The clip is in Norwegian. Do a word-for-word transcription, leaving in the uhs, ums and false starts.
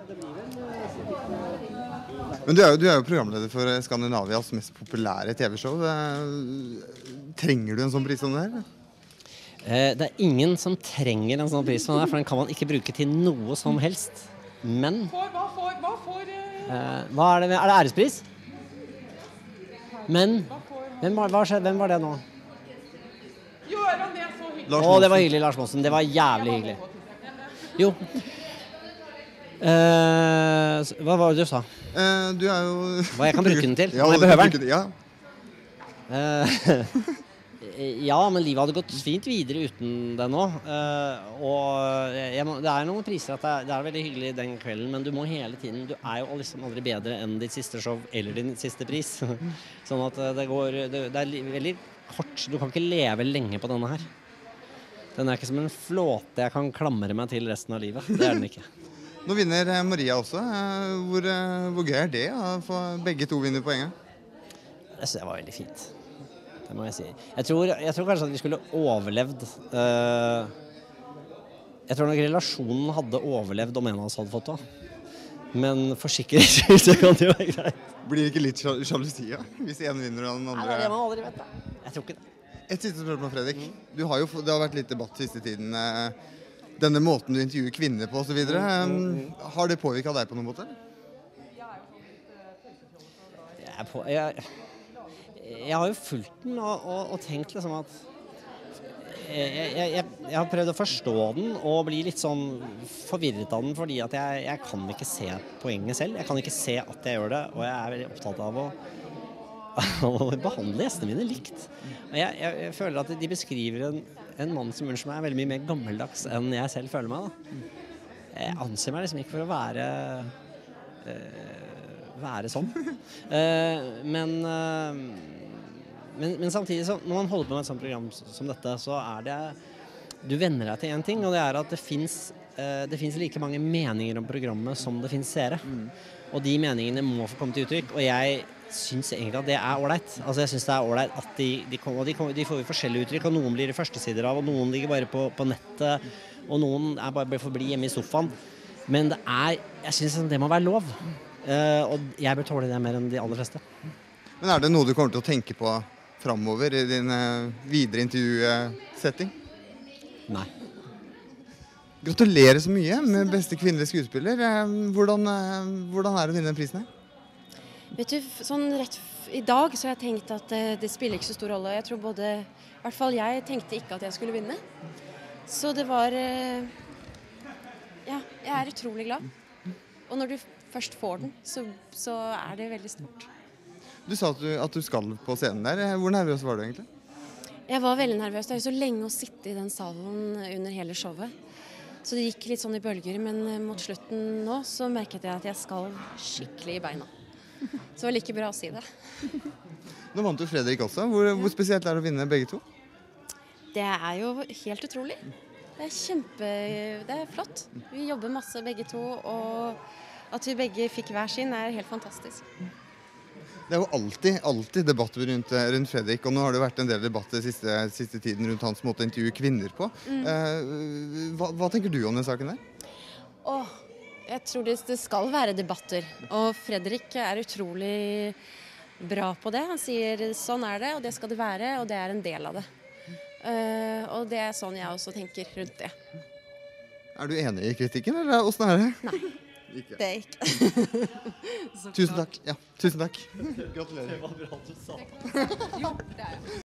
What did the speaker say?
Men du er, jo, du er jo programleder for Skandinavias mest populære T V-show. Trenger du en sånn pris som det her? Det er ingen som trenger en sånn pris som det her, for den kan man ikke bruke til noe som helst. Men Hva får, hva får eh, hva er, det, er det ærespris? Men hvem var, hva skjedde, hvem var det nå? Gjør han det så hyggelig? Å, det var hyggelig, Lars Monsen. Det var jævlig hyggelig. Jo. Eh, hva var det du sa? Eh, du er jo... Hva jeg kan bruke den til? Ja, Om jeg behøver den? den? Ja. Eh, ja, men livet hadde gått fint videre uten det nå. Eh, og jeg må, det er noen priser at det er, det er veldig hyggelig den kvelden, men du må hele tiden, du er jo liksom aldri bedre enn ditt siste show eller din siste pris. Sånn at det går, det, det er veldig kort, du kan ikke leve lenge på denne her. Den er ikke som en flåte jeg kan klamre meg til resten av livet. Det er den ikke. Nå vinner Maria også. Hvor, hvor gøy er det å få begge to vinner poenget? Jeg synes det var veldig fint. Det må jeg si. Jeg tror, jeg tror kanskje at vi skulle overlevd. Uh, jeg tror nok relasjonen hadde overlevd om en av oss hadde fått det. Men for sikkerhets skyld så kan det jo være greit. Blir det ikke litt sjalusi, ja? Hvis en vinner og den andre... Nei, det må man aldri vite. Jeg tror ikke det. Et siste spørsmål, Fredrik. Du har jo, det har vært litt debatt siste tiden. Denne måten du intervjuer kvinner på og så videre. Har det påvirket deg på noen måte? Jeg er på... Jeg, jeg har jo fulgt den og, og, og tenkt liksom at jeg, jeg, jeg, jeg har prøvd å forstå den og bli litt sånn forvirret av den, fordi at jeg, jeg kan ikke se poenget selv. Jeg kan ikke se at jeg gjør det, og jeg er veldig opptatt av å, å behandle gjestene mine likt. Og jeg, jeg, jeg føler at de beskriver en, en mann som unnskyld meg er veldig mye mer gammeldags enn jeg selv føler meg. Da. Jeg anser meg liksom ikke for å være... Øh, være sånn. Uh, men, uh, men, men samtidig, så, når man holder på med et sånt program som dette, så er det, du venner deg til en ting, og det er at det finnes, uh, det finnes like mange meninger om programmet som det finnes seere. Mm. Og de meningene må få komme til uttrykk, og jeg synes egentlig at det er ålreit. Altså jeg synes det er ålreit at de, de, kommer, de, kommer, de får jo forskjellige uttrykk, og noen blir i første sider av, og noen ligger bare på, på nettet, og noen er bare for bli hjemme i sofaen. Men det er, jeg synes det må være lov. Uh, og jeg bør tåle det mer enn de aller fleste. Men er det noe du kommer til å tenke på fremover i din uh, videre intervjusetting? Nei. Gratulerer så mye med beste kvinnelige skuespiller. Uh, hvordan, uh, hvordan er det å vinne den prisen her? Vet du, sånn rett i dag så har jeg tenkt at uh, det spiller ikke så stor rolle. Jeg tror både, i hvert fall jeg tenkte ikke at jeg skulle vinne. Så det var, uh, ja, jeg er utrolig glad. Og når du først får den, så, så er det veldig stort. Du sa at du, at du skal på scenen der. Hvor nervøs var du egentlig? Jeg var veldig nervøs. Det er jo så lenge å sitte i den salen under hele showet. Så det gikk litt sånn i bølger, men mot slutten nå så merket jeg at jeg skal skikkelig i beina. Så det var like bra å si det. Nå vant du Fredrik også. Hvor, hvor spesielt er det å vinne begge to? Det er jo helt utrolig. Det er kjempe... Det er flott. Vi jobber masse begge to, og at vi begge fikk hver sin er helt fantastisk. Det er jo alltid, alltid debatter rundt, rundt Fredrik, og nå har det vært en del debatter siste, siste tiden rundt hans måte å intervjue kvinner på. Mm. Eh, hva, hva tenker du om den saken der? Åh, jeg tror det, det skal være debatter, og Fredrik er utrolig bra på det. Han sier sånn er det, og det skal det være, og det er en del av det. Uh, og det er sånn jeg også tenker rundt det. Er du enig i kritikken, eller hvordan er det? Nei, ikke. Det er ikke. Tusen takk. Ja, tusen takk. Gratulerer. Det var bra du sa. Jo, det er jeg.